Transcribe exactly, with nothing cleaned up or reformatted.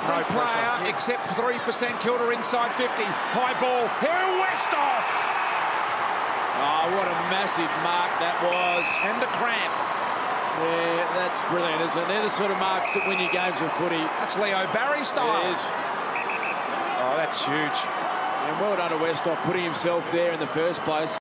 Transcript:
Every no player pressure. except three for St Kilda inside fifty. High ball. Here, Westhoff. Oh, what a massive mark that was. And the cramp. Yeah, that's brilliant, isn't it? They're the sort of marks that win you games of footy. That's Leo Barry style. It is. Oh, that's huge. And well done to Westhoff putting himself there in the first place.